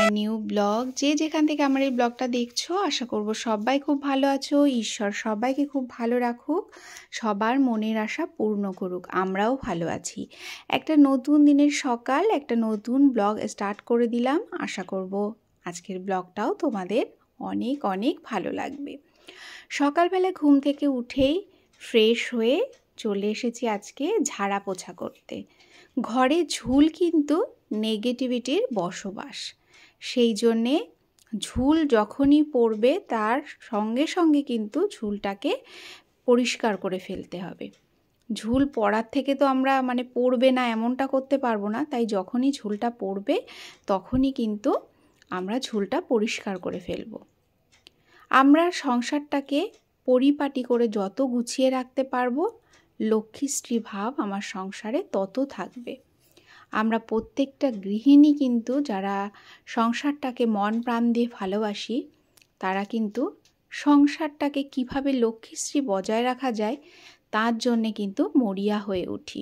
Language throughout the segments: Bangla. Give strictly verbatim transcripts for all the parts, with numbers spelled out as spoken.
My new blog. যে যেখান থেকে আমার এই ব্লগটা দেখছো, আশা করব সবাই খুব ভালো আছো। ঈশ্বর সবাইকে খুব ভালো রাখুক, সবার মনের আশা পূর্ণ করুক। আমরাও ভালো আছি। একটা নতুন দিনের সকাল, একটা নতুন ব্লগ স্টার্ট করে দিলাম। আশা করব আজকের ব্লগটাও তোমাদের অনেক অনেক ভালো লাগবে। সকালবেলা ঘুম থেকে উঠেই ফ্রেশ হয়ে চলে এসেছি আজকে ঝাড়া পোছা করতে। ঘরে ঝুল কিন্তু নেগেটিভিটির বসবাস, সেই জন্যে ঝুল যখনই পড়বে তার সঙ্গে সঙ্গে কিন্তু ঝুলটাকে পরিষ্কার করে ফেলতে হবে। ঝুল পড়ার থেকে তো আমরা মানে পড়বে না এমনটা করতে পারবো না, তাই যখনই ঝুলটা পড়বে তখনই কিন্তু আমরা ঝুলটা পরিষ্কার করে ফেলবো। আমরা সংসারটাকে পরিপাটি করে যত গুছিয়ে রাখতে পারবো, লক্ষ্মীশ্রী ভাব আমার সংসারে তত থাকবে। আমরা প্রত্যেকটা গৃহিণী কিন্তু যারা সংসারটাকে মন প্রাণ দিয়ে ভালোবাসি, তারা কিন্তু সংসারটাকে কিভাবে লক্ষ্মীশ্রী বজায় রাখা যায় তার জন্যে কিন্তু মরিয়া হয়ে উঠি।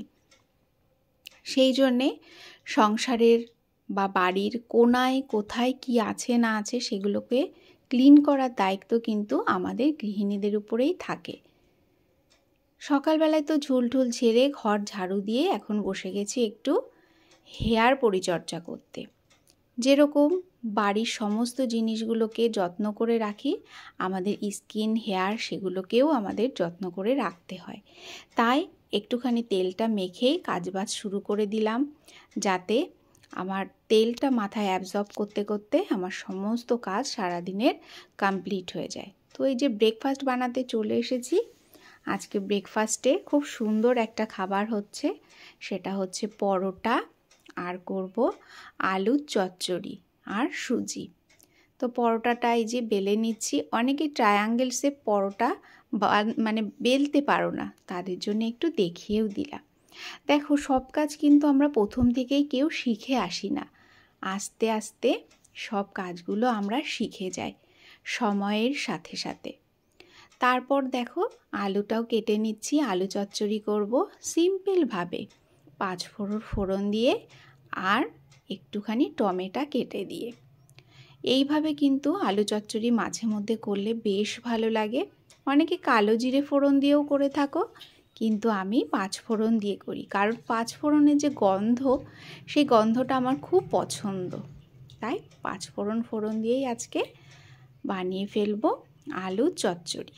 সেই জন্যে সংসারের বা বাড়ির কোনায় কোথায় কি আছে না আছে সেগুলোকে ক্লিন করার দায়িত্ব কিন্তু আমাদের গৃহিণীদের উপরেই থাকে। সকালবেলায় তো ঝুল ঝুল ঝেড়ে ঘর ঝাড়ু দিয়ে এখন বসে গেছি একটু হেয়ার পরিচর্যা করতে। যেরকম বাড়ির সমস্ত জিনিসগুলোকে যত্ন করে রাখি, আমাদের স্কিন হেয়ার সেগুলোকেও আমাদের যত্ন করে রাখতে হয়। তাই একটুখানি তেলটা মেখেই কাজবাজ শুরু করে দিলাম, যাতে আমার তেলটা মাথায় অ্যাবজর্ব করতে করতে আমার সমস্ত কাজ সারাদিনের কমপ্লিট হয়ে যায়। তো এই যে ব্রেকফাস্ট বানাতে চলে এসেছি। আজকে ব্রেকফাস্টে খুব সুন্দর একটা খাবার হচ্ছে, সেটা হচ্ছে পরোটা আর করব আলুর চচ্চড়ি আর সুজি। তো পরোটাটা এই যে বেলে নিচ্ছি। অনেকে ট্রায়াঙ্গেল শেপ পরোটা মানে বেলতে পারো না, তাদের জন্য একটু দেখিয়েও দিলাম। দেখো, সব কাজ কিন্তু আমরা প্রথম থেকেই কেউ শিখে আসি না, আস্তে আস্তে সব কাজগুলো আমরা শিখে যাই সময়ের সাথে সাথে। তারপর দেখো আলুটাও কেটে নিচ্ছি, আলু চচ্চড়ি করব সিম্পলভাবে, পাঁচ ফোড়ন ফোড়ন দিয়ে আর একটুখানি টমেটো কেটে দিয়ে। এইভাবে কিন্তু আলু চচ্চড়ি মাঝে মধ্যে করলে বেশ ভালো লাগে। অনেকে কালো জিরে ফোড়ন দিয়েও করে থাকো, কিন্তু আমি পাঁচ ফোড়ন দিয়ে করি, কারণ পাঁচ ফোড়নের যে গন্ধ, সেই গন্ধটা আমার খুব পছন্দ। তাই পাঁচ ফোড়ন ফোড়ন দিয়েই আজকে বানিয়ে ফেলবো আলু চচ্চড়ি।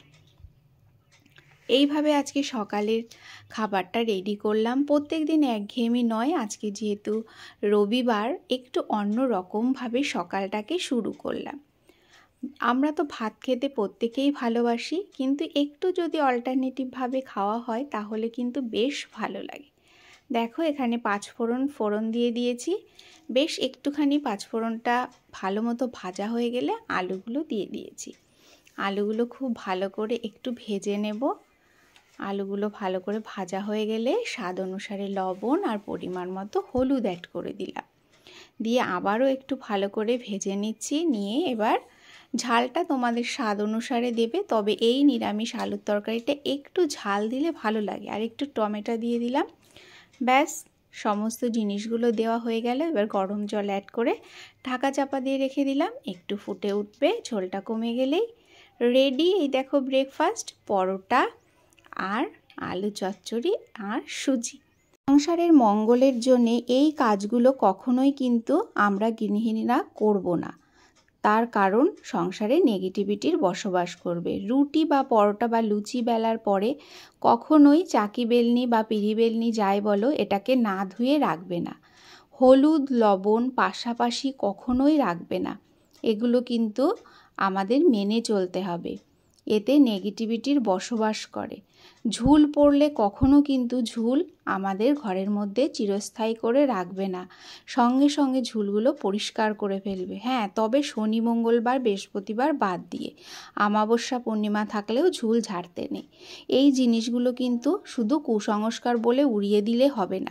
এইভাবে আজকে সকালের খাবারটা রেডি করলাম। প্রত্যেক দিন একঘেয়েমি নয়, আজকে যেহেতু রবিবার একটু অন্য রকমভাবে সকালটাকে শুরু করলাম। আমরা তো ভাত খেতে প্রত্যেকেই ভালোবাসি, কিন্তু একটু যদি অল্টারনেটিভভাবে খাওয়া হয় তাহলে কিন্তু বেশ ভালো লাগে। দেখো এখানে পাঁচফোড়ন ফোড়ন দিয়ে দিয়েছি। বেশ একটুখানি পাঁচফোড়নটা ভালো মতো ভাজা হয়ে গেলে আলুগুলো দিয়ে দিয়েছি। আলুগুলো খুব ভালো করে একটু ভেজে নেব। আলুগুলো ভালো করে ভাজা হয়ে গেলে স্বাদ অনুসারে লবণ আর পরিমাণ মতো হলুদ অ্যাড করে দিলাম। দিয়ে আবারও একটু ভালো করে ভেজে নিচ্ছি। নিয়ে এবার ঝালটা তোমাদের স্বাদ অনুসারে দেবে, তবে এই নিরামিষ আলুর তরকারিটা একটু ঝাল দিলে ভালো লাগে। আর একটু টমেটো দিয়ে দিলাম। ব্যাস, সমস্ত জিনিসগুলো দেওয়া হয়ে গেল। এবার গরম জল অ্যাড করে ঢাকা চাপা দিয়ে রেখে দিলাম। একটু ফুটে উঠবে, ঝোলটা কমে গেলেই রেডি। এই দেখো ব্রেকফাস্ট, পরোটা আর আলু চচ্চড়ি আর সুজি। সংসারের মঙ্গলের জন্য এই কাজগুলো কখনোই কিন্তু আমরা গৃহিণীরা করব না, তার কারণ সংসারে নেগেটিভিটির বসবাস করবে। রুটি বা পরোটা বা লুচি বেলার পরে কখনোই চাকি বেলনি বা পিড়ি বেলনি যাই বলো, এটাকে না ধুয়ে রাখবে না। হলুদ লবণ পাশাপাশি কখনোই রাখবে না। এগুলো কিন্তু আমাদের মেনে চলতে হবে, এতে নেগেটিভিটির বসবাস করে। ঝুল পড়লে কখনো কিন্তু ঝুল আমাদের ঘরের মধ্যে চিরস্থায়ী করে রাখবে না, সঙ্গে সঙ্গে ঝুলগুলো পরিষ্কার করে ফেলবে। হ্যাঁ, তবে শনি মঙ্গলবার বৃহস্পতিবার বাদ দিয়ে অমাবস্যা পূর্ণিমা থাকলেও ঝুল ঝাড়তে নেই। এই জিনিসগুলো কিন্তু শুধু কুসংস্কার বলে উড়িয়ে দিলে হবে না।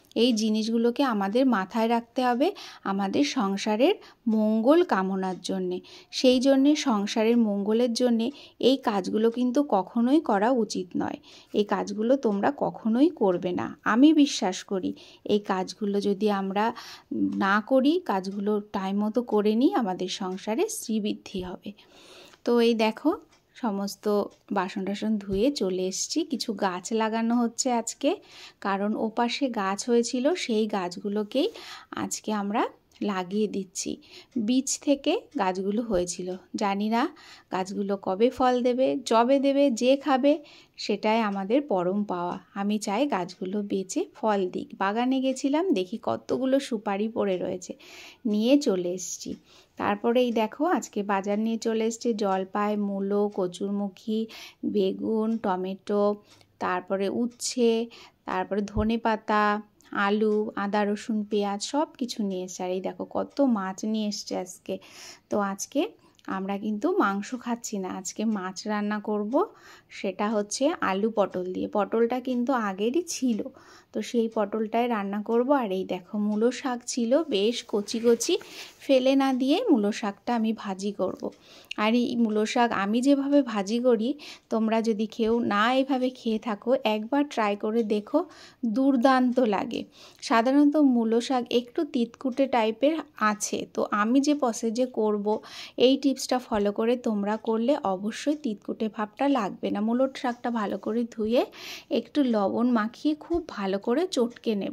এই জিনিসগুলোকে আমাদের মাথায় রাখতে হবে আমাদের সংসারের মঙ্গল কামনার জন্যে। সেই জন্যে সংসারের মঙ্গলের জন্যে এই কাজগুলো কিন্তু কখনোই করা উচিত নয়। এই কাজগুলো তোমরা কখনোই করবে না। আমি বিশ্বাস করি এই কাজগুলো যদি আমরা না করি, কাজগুলো টাইম মতো করে নিই, আমাদের সংসারে শ্রীবৃদ্ধি হবে। তো এই দেখো সমস্ত বাসন টাসন ধুয়ে চলে এসেছি। কিছু গাছ লাগানো হচ্ছে আজকে, কারণ ওপাশে গাছ হয়েছিল, সেই গাছগুলোকেই আজকে আমরা লাগিয়ে দিচ্ছি। বীজ থেকে গাছগুলো হয়েছিল, জানি না গাছগুলো কবে ফল দেবে, যবে দেবে, যে খাবে সেটাই আমাদের পরম পাওয়া। আমি চাই গাছগুলো বেঁচে ফল দিক। বাগানে গেছিলাম, দেখি কতগুলো সুপারি পড়ে রয়েছে, নিয়ে চলে এসেছি। তারপরে এই দেখো আজকে বাজার নিয়ে চলে এসেছে জলপাই, মূলো, কচুরমুখী, বেগুন, টমেটো, তারপরে উচ্ছে, তারপরে ধনেপাতা, আলু, আদা, রসুন, পেঁয়াজ সব কিছু নিয়ে এসছে। আর এই দেখো কত মাছ নিয়ে এসছে আজকে। তো আজকে আমরা কিন্তু মাংস খাচ্ছি না, আজকে মাছ রান্না করব। সেটা হচ্ছে আলু পটল দিয়ে। পটলটা কিন্তু আগেরই ছিল, তো সেই পটলটাই রান্না করব। আর এই দেখো মূলো শাক ছিল, বেশ কচি কচি, ফেলে না দিয়ে মূলো শাকটা আমি ভাজি করব। আর এই মূলো শাক আমি যেভাবে ভাজি করি, তোমরা যদি কেউ না এভাবে খেয়ে থাকো, একবার ট্রাই করে দেখো, দুর্দান্ত লাগে। সাধারণত মূলো শাক একটু তিতকুটে টাইপের আছে, তো আমি যে প্রসেসে করব এই টিপসটা ফলো করে তোমরা করলে অবশ্যই তিতকুটে ভাবটা লাগবে না। মূলো শাকটা ভালো করে ধুয়ে একটু লবণ মাখিয়ে খুব ভালো করে চটকে নেব।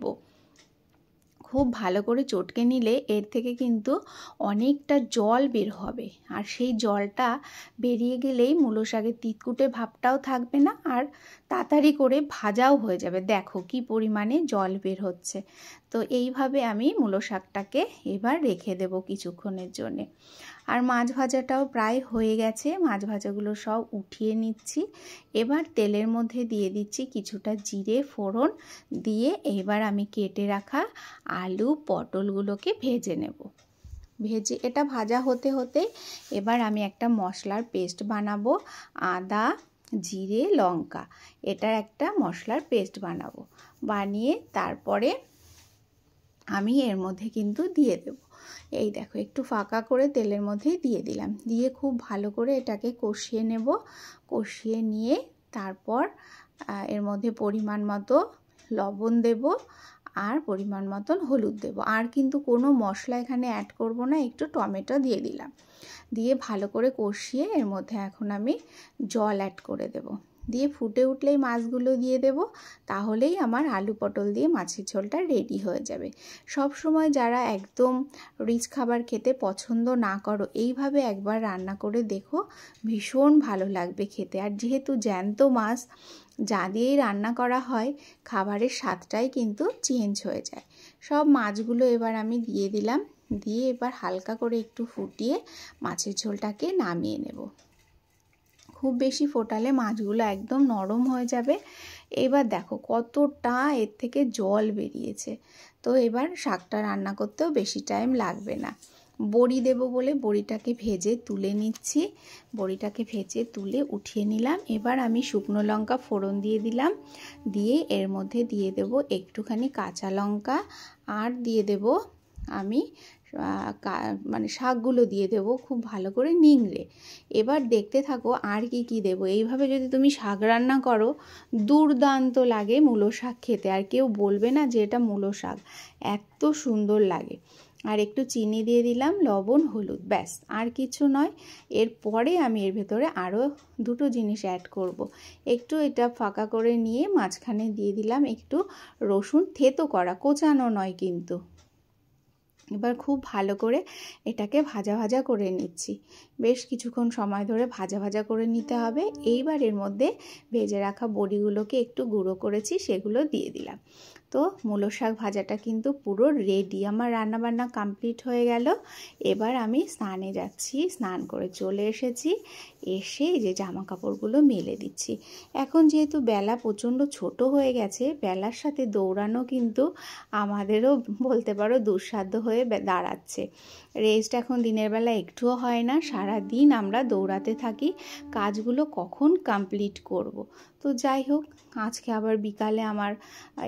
খুব ভালো করে চটকে নিলে এর থেকে কিন্তু অনেকটা জল বের হবে, আর সেই জলটা বেরিয়ে গেলেই মূলো শাকের তিতকুটে ভাবটাও থাকবে না, আর তাড়াতাড়ি করে ভাজাও হয়ে যাবে। দেখো কি পরিমাণে জল বের হচ্ছে। তো এইভাবে আমি মূলো শাকটাকে এবার রেখে দেব কিছুক্ষণের জন্যে। আর মাছ ভাজাটাও প্রায় হয়ে গেছে, মাছ ভাজাগুলো সব উঠিয়ে নিচ্ছি। এবার তেলের মধ্যে দিয়ে দিচ্ছি কিছুটা জিরে ফোড়ন দিয়ে, এবার আমি কেটে রাখা আলু পটলগুলোকে ভেজে নেব। ভেজে এটা ভাজা হতে হতে এবার আমি একটা মশলার পেস্ট বানাবো। আদা, জিরে, লঙ্কা, এটার একটা মশলার পেস্ট বানাবো। বানিয়ে তারপরে আমি এর মধ্যে কিন্তু দিয়ে দেব। এই দেখো একটু ফাঁকা করে তেলের মধ্যে দিয়ে দিলাম, দিয়ে খুব ভালো করে এটাকে কষিয়ে নেব। কষিয়ে নিয়ে তারপর এর মধ্যে পরিমাণ মতো লবণ দেব আর পরিমাণ মতন হলুদ দেব। আর কিন্তু কোনো মশলা এখানে অ্যাড করব না, একটু টমেটো দিয়ে দিলাম। দিয়ে ভালো করে কষিয়ে এর মধ্যে এখন আমি জল অ্যাড করে দেব। দিয়ে ফুটে উঠলেই মাছগুলো দিয়ে দেব, তাহলেই আমার আলু পটল দিয়ে মাছের ঝোলটা রেডি হয়ে যাবে। সব সময় যারা একদম রিচ খাবার খেতে পছন্দ না করো, এইভাবে একবার রান্না করে দেখো, ভীষণ ভালো লাগবে খেতে। আর যেহেতু জ্যান্ত মাছ যা দিয়েই রান্না করা হয়, খাবারের স্বাদটাই কিন্তু চেঞ্জ হয়ে যায়। সব মাছগুলো এবার আমি দিয়ে দিলাম, দিয়ে এবার হালকা করে একটু ফুটিয়ে মাছের ঝোলটাকে নামিয়ে নেব। খুব বেশি ফোটালে মাছগুলো একদম নরম হয়ে যাবে। এবার দেখো কতটা এর থেকে জল বেরিয়েছে। তো এবার শাকটা রান্না করতেও বেশি টাইম লাগবে না। বড়ি দেব বলে বড়িটাকে ভেজে তুলে নিচ্ছি। বড়িটাকে ভেজে তুলে উঠিয়ে নিলাম। এবার আমি শুকনো লঙ্কা ফোড়ন দিয়ে দিলাম, দিয়ে এর মধ্যে দিয়ে দেব একটুখানি কাঁচা লঙ্কা, আর দিয়ে দেব আমি মানে শাকগুলো দিয়ে দেবো খুব ভালো করে নিংড়ে। এবার দেখতে থাকো আর কি কি দেবো। এইভাবে যদি তুমি শাক রান্না করো, দুর্দান্ত লাগে মূলো শাক খেতে, আর কেউ বলবে না যে এটা মূলো শাক, এত সুন্দর লাগে। আর একটু চিনি দিয়ে দিলাম, লবণ, হলুদ, ব্যাস আর কিছু নয়। এরপরে আমি এর ভেতরে আরও দুটো জিনিস অ্যাড করব। একটু এটা ফাঁকা করে নিয়ে মাঝখানে দিয়ে দিলাম একটু রসুন থেতো করা, কোচানো নয় কিন্তু। এবার খুব ভালো করে এটাকে ভাজা ভাজা করে নিচ্ছি। বেশ কিছুক্ষণ সময় ধরে ভাজা ভাজা করে নিতে হবে। এইবার এর মধ্যে ভেজে রাখা বড়িগুলোকে একটু গুঁড়ো করেছি, সেগুলো দিয়ে দিলাম। তো মূলো শাক ভাজাটা কিন্তু পুরো রেডি, আমার রান্নাবান্না কমপ্লিট হয়ে গেল। এবার আমি স্নানে যাচ্ছি, স্নান করে চলে এসেছি। এসে এই যে জামা কাপড়গুলো মেলে দিচ্ছি। এখন যেহেতু বেলা প্রচণ্ড ছোট হয়ে গেছে, বেলার সাথে দৌড়ানো কিন্তু আমাদেরও বলতে পারো দুঃসাধ্য হয়ে দাঁড়াচ্ছে। রেস্ট এখন দিনের বেলা একটুও হয় না, সারা দিন আমরা দৌড়াতে থাকি, কাজগুলো কখন কমপ্লিট করব। তো যাই হোক, আজকে আবার বিকালে আমার একটু বেরো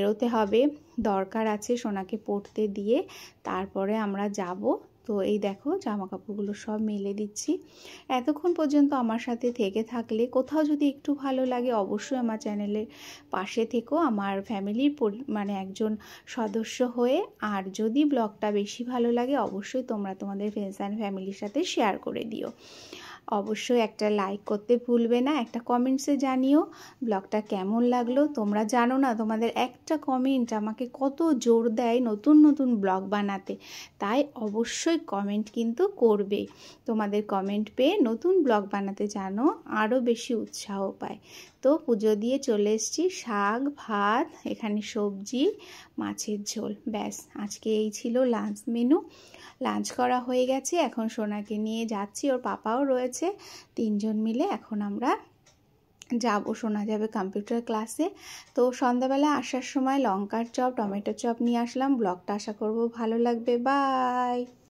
বেরোতে হবে, দরকার আছে সোনাকে পড়তে দিয়ে তারপরে আমরা যাব। তো এই দেখো জামা কাপড়গুলো সব মেলে দিচ্ছি। এতক্ষণ পর্যন্ত আমার সাথে থেকে থাকলে, কোথাও যদি একটু ভালো লাগে অবশ্যই আমার চ্যানেলের পাশে থেকো, আমার ফ্যামিলির মানে একজন সদস্য হয়ে। আর যদি ব্লগটা বেশি ভালো লাগে অবশ্যই তোমরা তোমাদের ফ্রেন্ডস অ্যান্ড ফ্যামিলির সাথে শেয়ার করে দিও। অবশ্যই একটা লাইক করতে ভুলবে না, একটা কমেন্টসে জানিও ব্লগটা কেমন লাগলো। তোমরা জানো না, তোমাদের একটা কমেন্ট আমাকে কত জোর দেয় নতুন নতুন ব্লগ বানাতে, তাই অবশ্যই কমেন্ট কিন্তু করবে। তোমাদের কমেন্ট পেয়ে নতুন ব্লগ বানাতে জানো আরও বেশি উৎসাহ পায়। তো পুজো দিয়ে চলে এসেছি, শাক ভাত, এখানে সবজি, মাছের ঝোল, ব্যাস আজকে এই ছিল লাঞ্চ মেনু। লাঞ্চ করা হয়ে গেছে, এখন সোনাকে নিয়ে যাচ্ছি, ওর পাপাও রয়েছে, তিনজন মিলে এখন আমরা যাব। সোনা যাবে কম্পিউটার ক্লাসে। তো সন্ধ্যাবেলা আসার সময় লঙ্কার চপ, টমেটো চপ নিয়ে আসলাম। ব্লগটা আশা করব ভালো লাগবে। বাই।